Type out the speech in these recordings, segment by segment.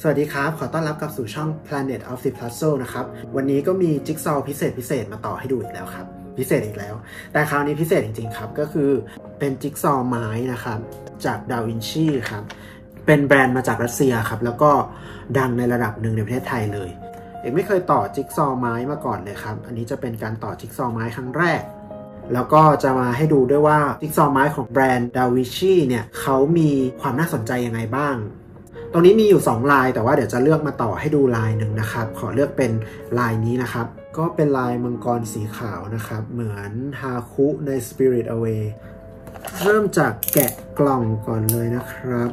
สวัสดีครับขอต้อนรับกลับสู่ช่อง Planet of the Puzzle นะครับวันนี้ก็มีจิ๊กซอว์พิเศษมาต่อให้ดูอีกแล้วครับพิเศษอีกแล้วแต่คราวนี้พิเศษจริงๆครับก็คือเป็นจิ๊กซอว์ไม้นะครับจากดาวินชีครับเป็นแบรนด์มาจากรัสเซียครับแล้วก็ดังในระดับหนึ่งในประเทศไทยเลยเอกไม่เคยต่อจิ๊กซอว์ไม้มาก่อนเลยครับอันนี้จะเป็นการต่อจิ๊กซอว์ไม้ครั้งแรกแล้วก็จะมาให้ดูด้วยว่าจิ๊กซอว์ไม้ของแบรนด์ดาวินชีเนี่ยเขามีความน่าสนใจยังไงบ้างตรงนี้มีอยู่2ลายแต่ว่าเดี๋ยวจะเลือกมาต่อให้ดูลายหนึ่งนะครับขอเลือกเป็นลายนี้นะครับก็เป็นลายมังกรสีขาวนะครับเหมือนฮาคุใน Spirit Away เริ่มจากแกะกล่องก่อนเลยนะครับ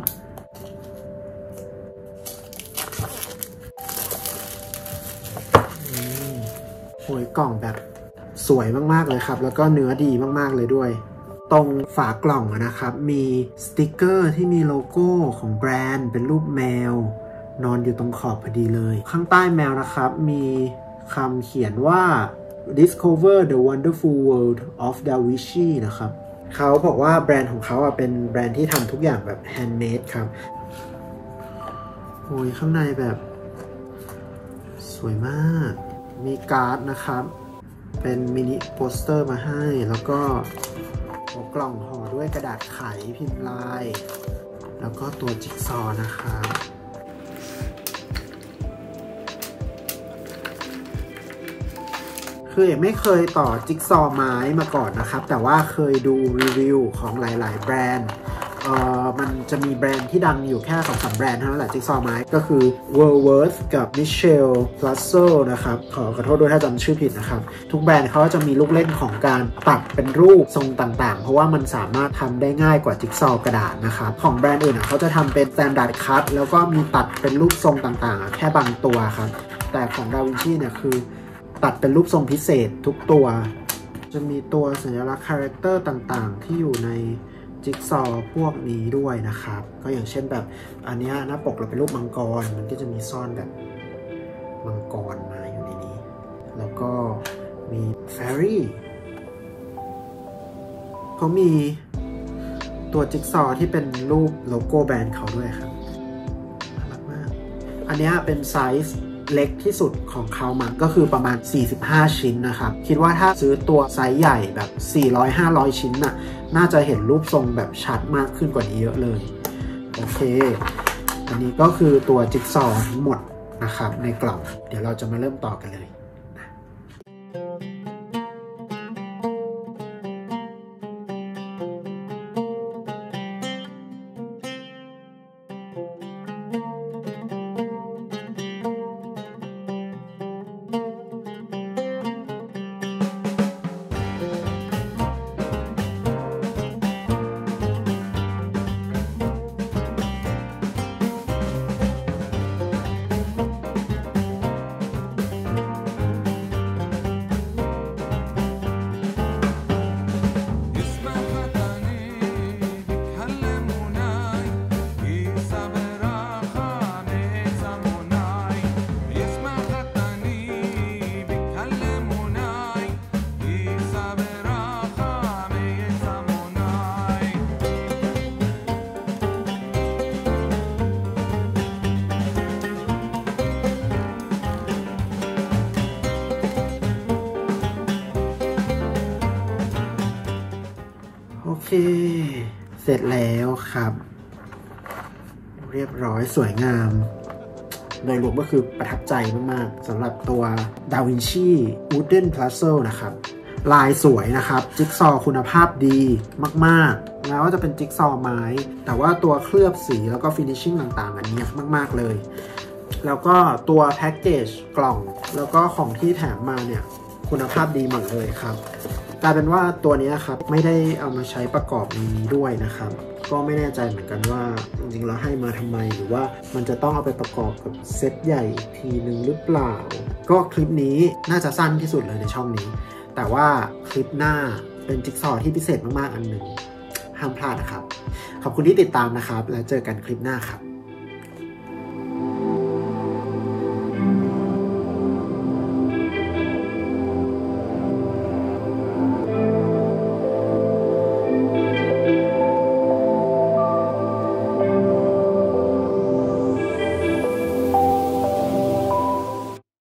โอ้ยกล่องแบบสวยมากๆเลยครับแล้วก็เนื้อดีมากๆเลยด้วยตรงฝากล่องนะครับมีสติกเกอร์ที่มีโลโก้ของแบรนด์เป็นรูปแมวนอนอยู่ตรงขอบพอดีเลยข้างใต้แมวนะครับมีคำเขียนว่า Discover the wonderful world of Da Vinci นะครับเขาบอกว่าแบรนด์ของเขาเป็นแบรนด์ที่ทำทุกอย่างแบบแฮนด์เมดครับโอ้ยข้างในแบบสวยมากมีการ์ดนะครับเป็นมินิโปสเตอร์มาให้แล้วก็กล่องห่อด้วยกระดาษไขพิมพ์ลายแล้วก็ตัวจิ๊กซอว์นะครับคือเอกไม่เคยต่อจิ๊กซอว์ไม้มาก่อนนะครับแต่ว่าเคยดูรีวิวของหลายๆแบรนด์มันจะมีแบรนด์ที่ดังอยู่แค่2-3แบรนด์เท่านั้นแหละจิ๊กซอว์ไม้ก็คือ Worldworth กับ Michel Plassel นะครับขอโทษด้วยถ้าจำชื่อผิดนะครับทุกแบรนด์เขาจะมีลูกเล่นของการตัดเป็นรูปทรงต่างๆเพราะว่ามันสามารถทำได้ง่ายกว่าจิ๊กซอว์กระดาษนะครับของแบรนด์อื่นเขาจะทำเป็น Standard Cut แล้วก็มีตัดเป็นรูปทรงต่างๆแค่บางตัวครับแต่ของดาวินชีเนี่ยคือตัดเป็นรูปทรงพิเศษทุกตัวจะมีตัวสัญลักษณ์คาแรคเตอร์ต่างๆที่อยู่ในจิ๊กซอว์พวกนี้ด้วยนะครับก็อย่างเช่นแบบอันนี้หน้าปกเราเป็นรูปมังกรมันก็จะมีซ่อนแบบมังกรมาอยู่ในนี้แล้วก็มีแฟรี่เขามีตัวจิ๊กซอว์ที่เป็นรูปโลโก้แบรนด์เขาด้วยครับน่ารักมากอันนี้เป็นไซส์เล็กที่สุดของเขามันก็คือประมาณ45ชิ้นนะครับคิดว่าถ้าซื้อตัวไซส์ใหญ่แบบ400-500ชิ้นน่าจะเห็นรูปทรงแบบชัดมากขึ้นกว่านี้เยอะเลยโอเคอันนี้ก็คือตัวจิ๊กซอว์ทั้งหมดนะครับในกล่องเดี๋ยวเราจะมาเริ่มต่อกันเลยโอเคเสร็จแล้วครับเรียบร้อยสวยงามโดยรวมก็คือประทับใจมากๆสำหรับตัวดาวินชี Wooden Puzzle นะครับลายสวยนะครับจิ๊กซอว์คุณภาพดีมากๆแม้ว่าจะเป็นจิ๊กซอว์ไม้แต่ว่าตัวเคลือบสีแล้วก็ฟินิชชิ่งต่างๆอันนี้มากๆเลยแล้วก็ตัวแพ็กเกจกล่องแล้วก็ของที่แถมมาเนี่ยคุณภาพดีหมดเลยครับกลายเป็นว่าตัวนี้ครับไม่ได้เอามาใช้ประกอบในนี้ด้วยนะครับก็ไม่แน่ใจเหมือนกันว่าจริงๆเราให้มาทำไมหรือว่ามันจะต้องเอาไปประกอบกับเซตใหญ่ทีนึงหรือเปล่าก็คลิปนี้น่าจะสั้นที่สุดเลยในช่องนี้แต่ว่าคลิปหน้าเป็นจิ๊กซอว์ที่พิเศษมากๆอันหนึ่งห้ามพลาดนะครับขอบคุณที่ติดตามนะครับแล้วเจอกันคลิปหน้าครับ